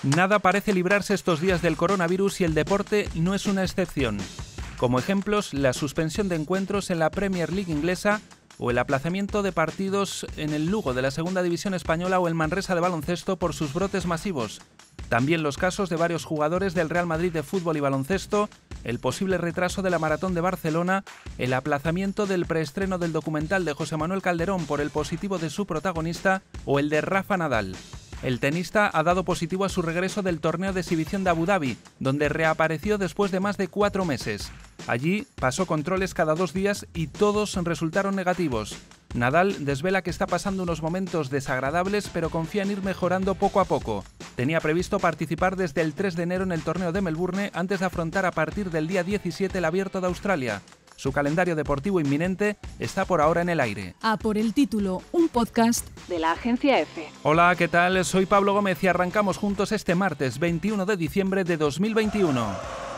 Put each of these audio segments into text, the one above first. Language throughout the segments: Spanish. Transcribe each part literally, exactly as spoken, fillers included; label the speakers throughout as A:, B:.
A: Nada parece librarse estos días del coronavirus y el deporte no es una excepción. Como ejemplos, la suspensión de encuentros en la Premier League inglesa o el aplazamiento de partidos en el Lugo de la Segunda División Española o el Manresa de baloncesto por sus brotes masivos. También los casos de varios jugadores del Real Madrid de fútbol y baloncesto, el posible retraso de la Maratón de Barcelona, el aplazamiento del preestreno del documental de José Manuel Calderón por el positivo de su protagonista o el de Rafa Nadal. El tenista ha dado positivo a su regreso del torneo de exhibición de Abu Dhabi, donde reapareció después de más de cuatro meses. Allí pasó controles cada dos días y todos resultaron negativos. Nadal desvela que está pasando unos momentos desagradables, pero confía en ir mejorando poco a poco. Tenía previsto participar desde el tres de enero en el torneo de Melbourne antes de afrontar a partir del día diecisiete el Abierto de Australia. Su calendario deportivo inminente está por ahora en el aire.
B: A por el título, un podcast de la agencia Efe.
A: Hola, ¿qué tal? Soy Pablo Gómez y arrancamos juntos este martes veintiuno de diciembre de dos mil veintiuno.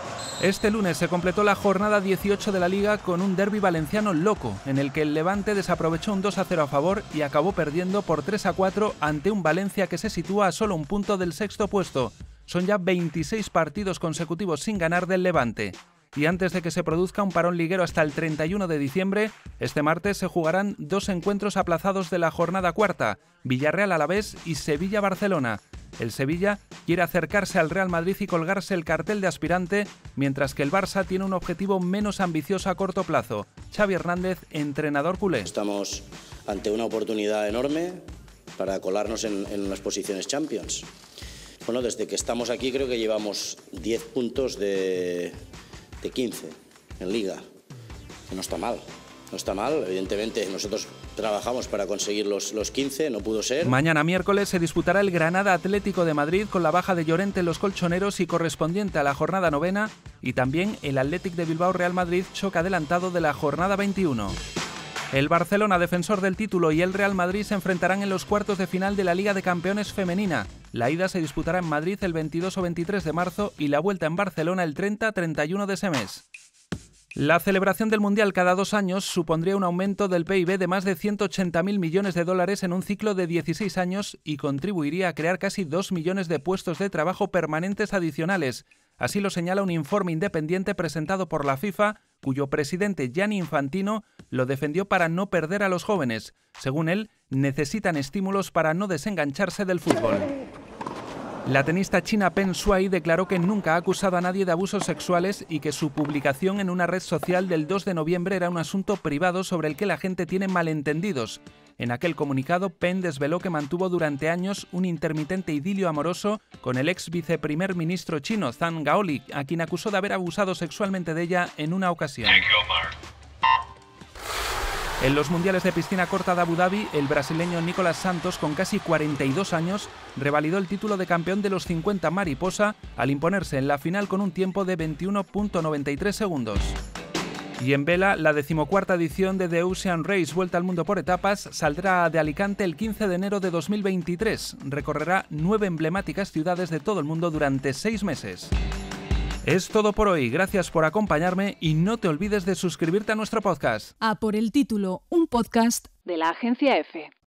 A: Este lunes se completó la jornada dieciocho de la Liga con un derbi valenciano loco, en el que el Levante desaprovechó un dos a cero a favor y acabó perdiendo por tres a cuatro ante un Valencia que se sitúa a solo un punto del sexto puesto. Son ya veintiséis partidos consecutivos sin ganar del Levante. Y antes de que se produzca un parón liguero hasta el treinta y uno de diciembre, este martes se jugarán dos encuentros aplazados de la jornada cuarta, Villarreal-Alavés y Sevilla-Barcelona. El Sevilla quiere acercarse al Real Madrid y colgarse el cartel de aspirante, mientras que el Barça tiene un objetivo menos ambicioso a corto plazo. Xavi Hernández, entrenador culé.
C: Estamos ante una oportunidad enorme para colarnos en, en las posiciones Champions. Bueno, desde que estamos aquí creo que llevamos diez puntos de... de quince en Liga, que no está mal, no está mal, evidentemente nosotros trabajamos para conseguir los, los quince, no pudo ser.
A: Mañana miércoles se disputará el Granada Atlético de Madrid con la baja de Llorente en los colchoneros y correspondiente a la jornada novena, y también el Athletic de Bilbao Real Madrid, choque adelantado de la jornada veintiuno. El Barcelona, defensor del título, y el Real Madrid se enfrentarán en los cuartos de final de la Liga de Campeones femenina. La ida se disputará en Madrid el veintidós o veintitrés de marzo y la vuelta en Barcelona el treinta a treinta y uno de ese mes. La celebración del Mundial cada dos años supondría un aumento del P I B de más de ciento ochenta mil millones de dólares en un ciclo de dieciséis años y contribuiría a crear casi dos millones de puestos de trabajo permanentes adicionales. Así lo señala un informe independiente presentado por la FIFA, cuyo presidente Gianni Infantino lo defendió para no perder a los jóvenes. Según él, necesitan estímulos para no desengancharse del fútbol. La tenista china Peng Shuai declaró que nunca ha acusado a nadie de abusos sexuales y que su publicación en una red social del dos de noviembre era un asunto privado sobre el que la gente tiene malentendidos. En aquel comunicado, Peng desveló que mantuvo durante años un intermitente idilio amoroso con el ex viceprimer ministro chino Zhang Gaoli, a quien acusó de haber abusado sexualmente de ella en una ocasión. En los mundiales de piscina corta de Abu Dhabi, el brasileño Nicolás Santos, con casi cuarenta y dos años, revalidó el título de campeón de los cincuenta mariposa al imponerse en la final con un tiempo de veintiuno punto noventa y tres segundos. Y en vela, la decimocuarta edición de The Ocean Race Vuelta al Mundo por Etapas saldrá de Alicante el quince de enero de dos mil veintitrés. Recorrerá nueve emblemáticas ciudades de todo el mundo durante seis meses. Es todo por hoy, gracias por acompañarme y no te olvides de suscribirte a nuestro podcast.
B: A por el título, un podcast de la agencia Efe.